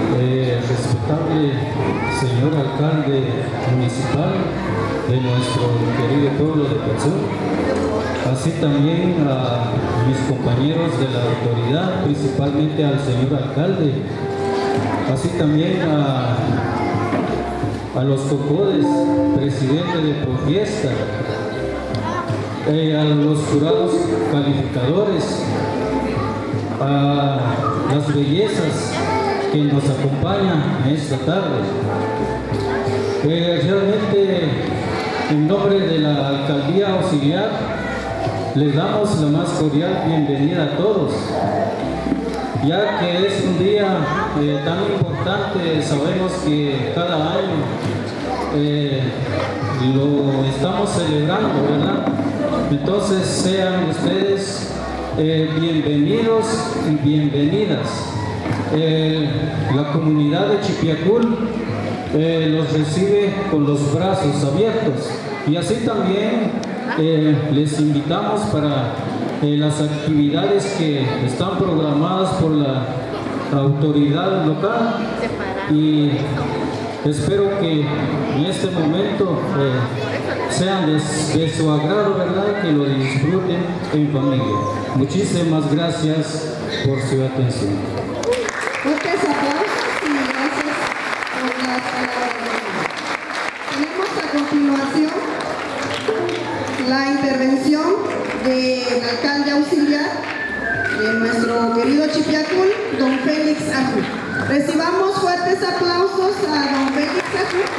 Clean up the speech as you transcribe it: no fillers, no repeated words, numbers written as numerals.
respetable señor alcalde municipal de nuestro querido pueblo de Quetzú, así también a mis compañeros de la autoridad, principalmente al señor alcalde, así también a los cocodes, presidente de Profiesta, a los jurados calificadores, a las bellezas que nos acompañan esta tarde. Realmente, en nombre de la Alcaldía Auxiliar, les damos la más cordial bienvenida a todos, ya que es un día tan importante. Sabemos que cada año lo estamos celebrando, ¿verdad? Entonces sean ustedes bienvenidos y bienvenidas. La comunidad de Chipiacul los recibe con los brazos abiertos, y así también les invitamos para las actividades que están programadas por la autoridad local, y espero que en este momento sean de su agrado, ¿verdad? Que lo disfruten en familia. Muchísimas gracias por su atención. Fuertes aplausos y gracias por las palabras. Tenemos a continuación la intervención del alcalde auxiliar de nuestro querido Chipiacul, don Félix Aju. Recibamos fuertes aplausos a don Félix Aju.